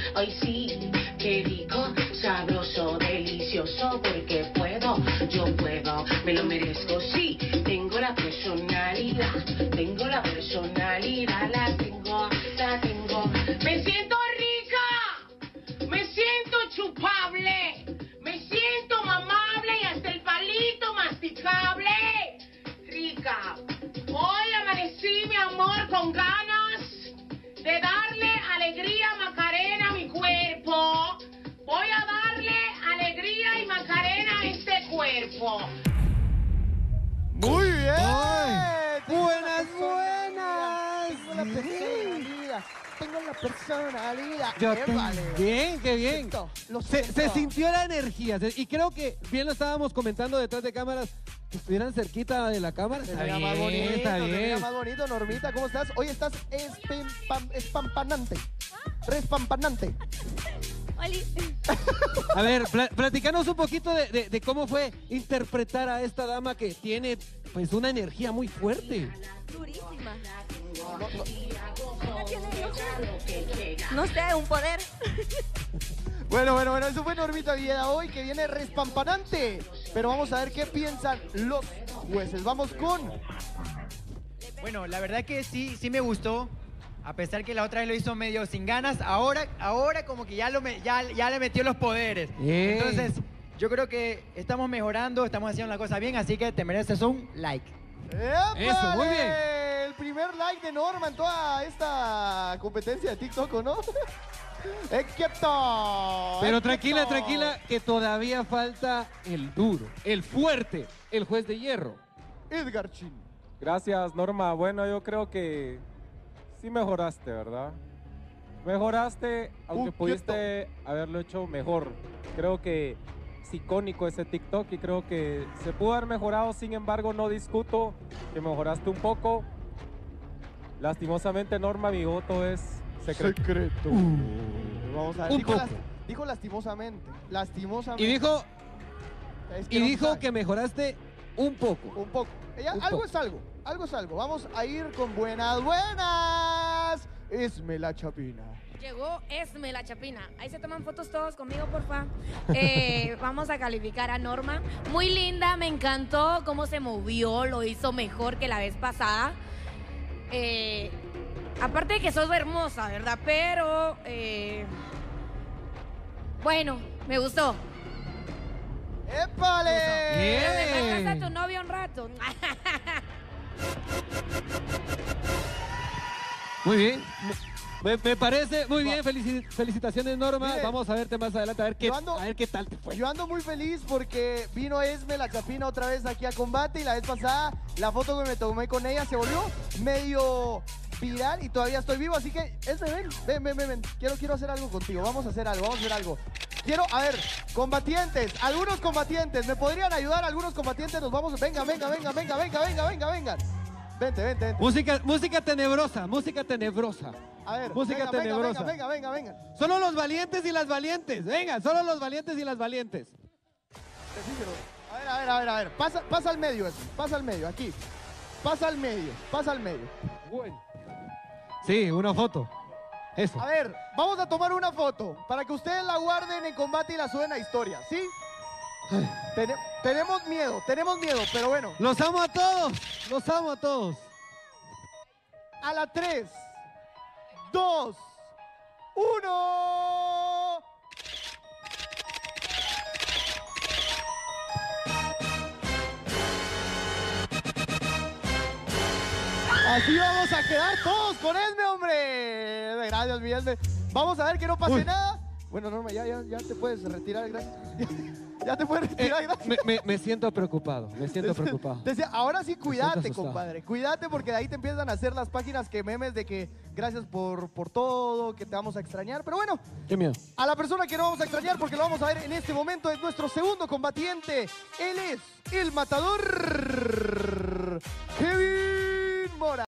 Ay sí, qué rico, sabroso, delicioso, porque puedo, yo puedo, me lo merezco, sí. Tengo la personalidad, la tengo, la tengo. Me siento rica, me siento chupable, me siento mamable y hasta el palito masticable. Rica. Hoy amanecí, mi amor, con ganas de darle alegría Macarena a mi cuerpo. Voy a darle alegría y Macarena a este cuerpo. Muy bien. Ay, Buenas, buenas. Tengo la personalidad. Tengo la personalidad. Yo Vale. bien, qué bien. Se siento. sintió la energía. Y creo que bien lo estábamos comentando detrás de cámaras. Que estuvieran cerquita de la cámara. Se Está veía bien, más bonito, está se veía bien. más bonito. Normita, ¿cómo estás? Hoy estás espampanante. Respampanante. Oli. A ver, platicanos un poquito de cómo fue interpretar a esta dama que tiene pues una energía muy fuerte. Durísima. No, No sé, un poder. Bueno, eso fue Normita Villeda hoy que viene respampanante. Pero vamos a ver qué piensan los jueces. Vamos con... Bueno, la verdad que sí me gustó. A pesar que la otra vez lo hizo medio sin ganas, ahora como que ya le metió los poderes. Bien. Entonces, yo creo que estamos mejorando, estamos haciendo la cosa bien, así que te mereces un like. Eso, muy bien. El primer like de Norma en toda esta competencia de TikTok, ¿o no? ¡Quieto! Pero tranquila, que todavía falta el duro, el fuerte, el juez de hierro. Edgar Chin. Gracias, Norma. Bueno, yo creo que sí mejoraste, ¿verdad? Mejoraste, aunque pudiste haberlo hecho mejor. Creo que es icónico ese TikTok y creo que se pudo haber mejorado. Sin embargo, no discuto que mejoraste un poco. Lastimosamente, Norma, mi voto es secreto. Vamos a ver. Un Dijo, poco. dijo lastimosamente. Lastimosamente. Y dijo, Es que no se sabe. que mejoraste un poco. Un poco. Un Algo poco. es algo. Algo es algo. Vamos a ir con buenas. Esme la Chapina. Llegó Esme la Chapina. Ahí se toman fotos todos conmigo, porfa. Vamos a calificar a Norma. Muy linda, me encantó cómo se movió, lo hizo mejor que la vez pasada. Aparte de que sos hermosa, ¿verdad? Pero, bueno, me gustó. ¡Épale! Pero me Bien. faltas a tu novio un rato. Muy bien. Me parece muy bien. Felicitaciones, Norma. Mire, Vamos a verte más adelante a ver yo ando- qué tal te fue. Yo ando muy feliz porque vino Esme la Chapina otra vez aquí a combate y la vez pasada la foto que me tomé con ella se volvió medio viral y todavía estoy vivo, así que Esme, ven. Quiero hacer algo contigo. Vamos a hacer algo. Quiero, a ver, algunos combatientes, ¿me podrían ayudar? Algunos combatientes nos vamos, venga. Vente. Música tenebrosa. A ver, Música tenebrosa. venga. Solo los valientes y las valientes. Venga, solo los valientes y las valientes. A ver. Pasa al medio eso. Pasa al medio, aquí. Pasa al medio. Bueno. Sí, una foto. Eso. A ver, vamos a tomar una foto para que ustedes la guarden en combate y la suben a historia, ¿sí? Tenemos miedo, pero bueno. Los amo a todos. A la 3, 2, 1. Así vamos a quedar todos con Esme, hombre. Gracias, mi Esme. Vamos a ver que no pase nada. Bueno, Norma, ya te puedes retirar, gracias. Ya te puedes retirar, gracias. Me siento preocupado. Decía, ahora sí, cuídate, asustado. compadre. Cuídate porque de ahí te empiezan a hacer las páginas que memes de que gracias por todo, que te vamos a extrañar. Pero bueno, Qué miedo. a la persona que no vamos a extrañar porque lo vamos a ver en este momento es nuestro segundo combatiente. Él es el matador Kevin Mora.